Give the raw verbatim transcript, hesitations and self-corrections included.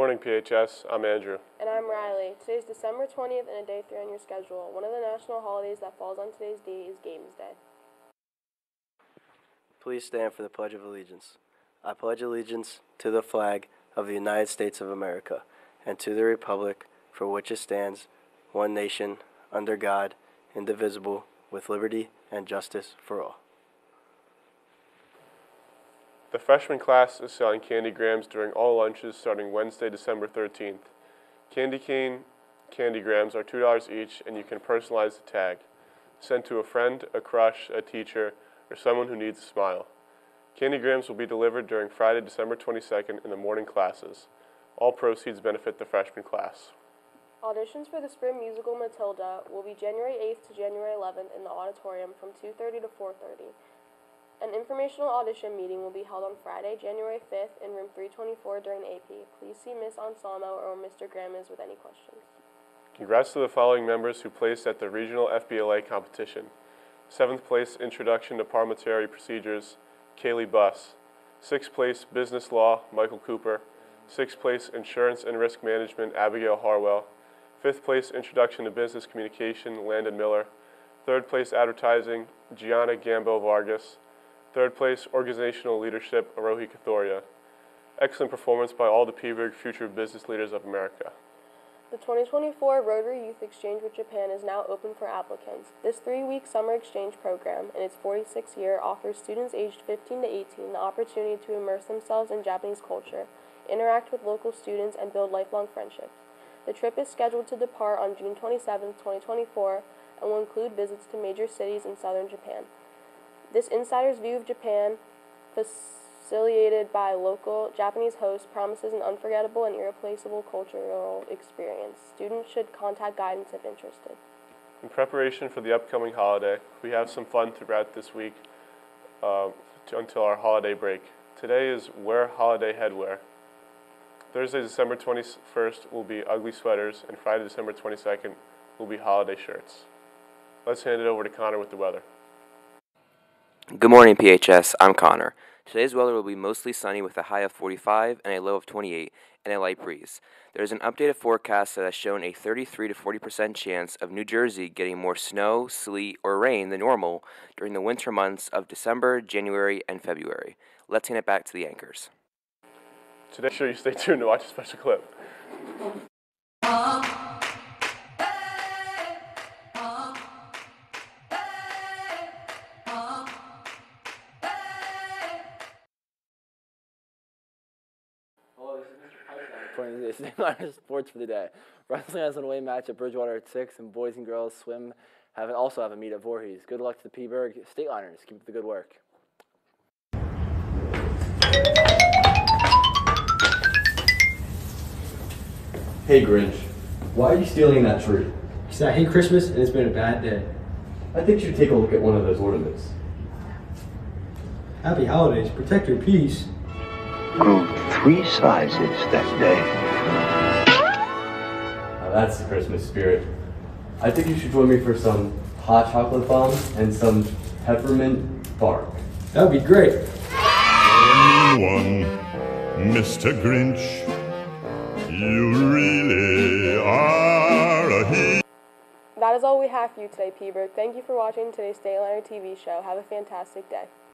morning, P H S. I'm Andrew. And I'm Riley. Today's December twentieth and a day three on your schedule. One of the national holidays that falls on today's date is Games Day. Please stand for the Pledge of Allegiance. I pledge allegiance to the flag of the United States of America and to the republic for which it stands, one nation, under God, indivisible, with liberty and justice for all. The freshman class is selling candy grams during all lunches starting Wednesday, December thirteenth. Candy cane candy grams are two dollars each, and you can personalize the tag. Send to a friend, a crush, a teacher, or someone who needs a smile. Candy grams will be delivered during Friday, December twenty-second in the morning classes. All proceeds benefit the freshman class. Auditions for the spring musical Matilda will be January eighth to January eleventh in the auditorium from two thirty to four thirty. An informational audition meeting will be held on Friday, January fifth in room three twenty-four during the A P. Please see Miz Anselmo or Mister Grammes with any questions. Congrats to the following members who placed at the regional F B L A competition. Seventh place, Introduction to Parliamentary Procedures, Kaylee Buss. Sixth place, Business Law, Michael Cooper. Sixth place, Insurance and Risk Management, Abigail Harwell. Fifth place, Introduction to Business Communication, Landon Miller. Third place, Advertising, Gianna Gambo Vargas. Third place, Organizational Leadership, Arohi Kathoria. Excellent performance by all the Peaburg Future Business Leaders of America. The twenty twenty-four Rotary Youth Exchange with Japan is now open for applicants. This three-week summer exchange program, in its forty-sixth year, offers students aged fifteen to eighteen the opportunity to immerse themselves in Japanese culture, interact with local students, and build lifelong friendships. The trip is scheduled to depart on June twenty-seventh, twenty twenty-four, and will include visits to major cities in southern Japan. This insider's view of Japan, facilitated by local Japanese hosts, promises an unforgettable and irreplaceable cultural experience. Students should contact guidance if interested. In preparation for the upcoming holiday, we have some fun throughout this week uh, to, until our holiday break. Today is Wear Holiday Headwear. Thursday, December twenty-first will be Ugly Sweaters, and Friday, December twenty-second will be Holiday Shirts. Let's hand it over to Connor with the weather. Good morning, P H S. I'm Connor. Today's weather will be mostly sunny with a high of forty-five and a low of twenty-eight and a light breeze. There is an updated forecast that has shown a thirty-three to forty percent chance of New Jersey getting more snow, sleet, or rain than normal during the winter months of December, January, and February. Let's hand it back to the anchors. Today, make sure you stay tuned to watch a special clip. State Line Sports for the day. Wrestling has an away match at Bridgewater at six, and boys and girls swim have also have a meet at Voorhees. Good luck to the Peaburg State Liners. Keep up the good work. Hey Grinch, why are you stealing that tree? Because I hate Christmas and it's been a bad day. I think you should take a look at one of those ornaments. Happy holidays. Protect your peace. Grew three sizes that day. Now that's the Christmas spirit. I think you should join me for some hot chocolate bombs and some peppermint bark. That would be great. One, Mister Grinch, you really are a hero. That is all we have for you today, Peaburg. Thank you for watching today's State Liner T V show. Have a fantastic day.